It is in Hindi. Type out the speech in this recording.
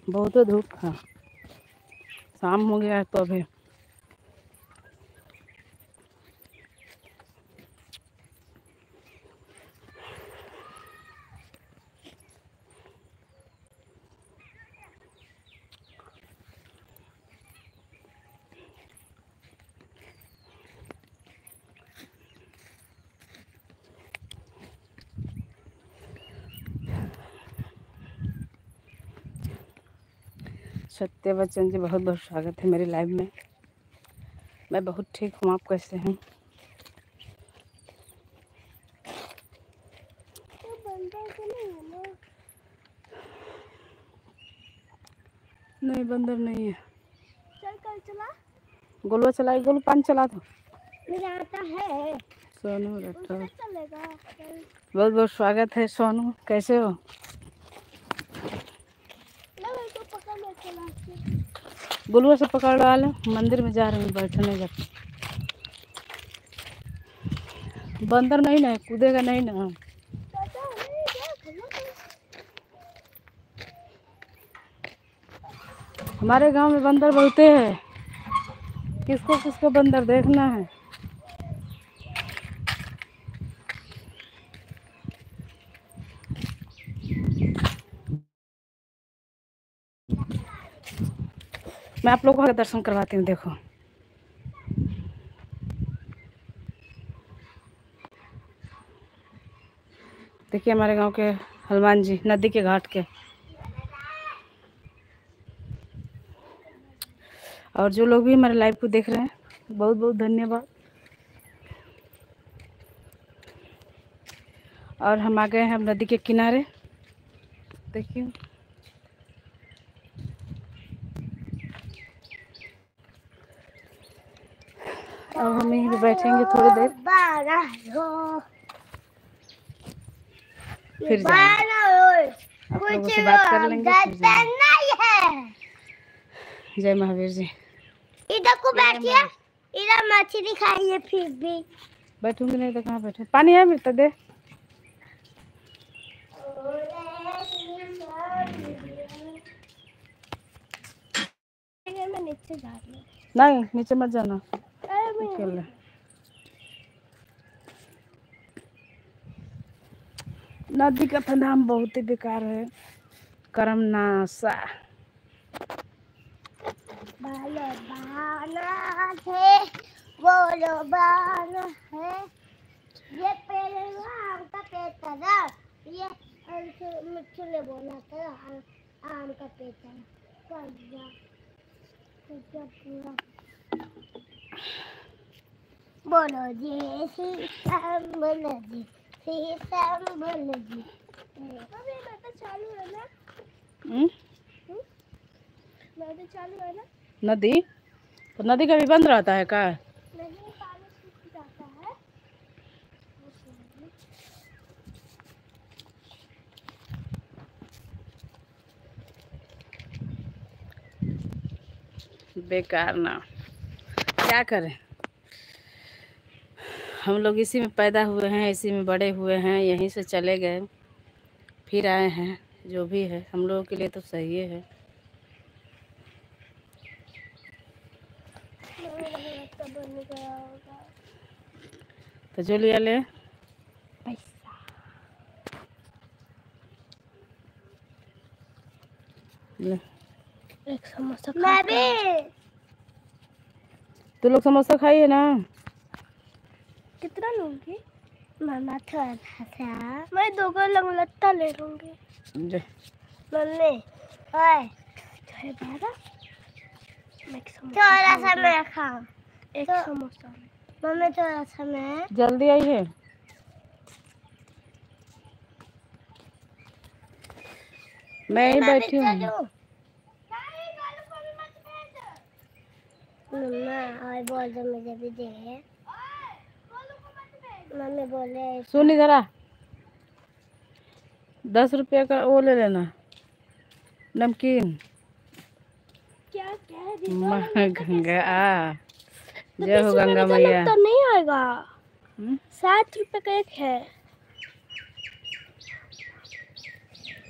बहुत धूप था, शाम हो गया तो अभी सत्य बच्चन जी, बहुत बहुत स्वागत है मेरी लाइव में। मैं बहुत ठीक हूँ, आप कैसे हैं? नहीं, बंदर नहीं है। चल चला, गोलुआ चला, गोलू पानी चला दो। मुझे आता है। सोनू राठौर, चलेगा। बहुत बहुत स्वागत है सोनू, कैसे हो? गोलुआ से पकड़ डालो, मंदिर में जा रहे हैं बैठने जब। बंदर नहीं ना, कूदेगा नहीं ना। हमारे गांव में बंदर बहुते है, किसको किसको बंदर देखना है। मैं आप लोगों का दर्शन करवाती हूँ, देखो। देखिए हमारे गांव के हनुमान जी नदी के घाट के। और जो लोग भी हमारे लाइव को देख रहे हैं, बहुत बहुत धन्यवाद। और हम आ गए हैं नदी के किनारे, देखिए। अब हम यहीं पे बैठेंगे थोड़ी देर, फिर जाएंगे, आप लोगों से बात कर लेंगे, फिर जाएंगे। जय महावीर जी। इधर को बैठिए, इधर मछली खाइए। फिर भी बैठूंगी नहीं तो कहाँ बैठे? पानी है मेरे तो दे। मैं नीचे जा रही हूँ। नहीं, नीचे मत जाना, अकेले। नदी का तो नाम बहुत ही बेकार है, करमनाशा। बालो बाना है, बोलो बाना है। ये पहले आम का पेड़ था ना, ये मिट्टी ने बोला था आम का पेड़ था। पूरा बोलो जी सीताम, बोलो जी सीताम, बोलो जी। अभी मैं तो चालू है ना। मैं तो चालू है ना। नदी तो नदी कभी बंद रहता है का? नहीं, पानी सूख जाता है। बेकार ना, क्या करें। हम लोग इसी में पैदा हुए हैं, इसी में बड़े हुए हैं, यहीं से चले गए फिर आए हैं। जो भी है हम लोगों के लिए तो सही है। तो जो लिया ले ले। एक समोसा मैं भी। तो लोग समोसा खाइए ना। कितना लूंगी? मामा थोड़ा सा। मैं 2 गो लत्ता ले लूंगी। मम्मी ओए थोड़ा सा मैं खाऊं। एक समोसा। मम्मी थोड़ा सा मैं। जल्दी आई है। मैं ही बैठी हूँ। मम्मा और बोल दो मुझे भी दे। मम्मी बोले सुन इधर आ, 10 रुपये का वो ले लेना, नमकीन। क्या कह रही? गंगा आ, तो जय हो गंगा मैया। तो नहीं आएगा। 7 रुपए का एक है।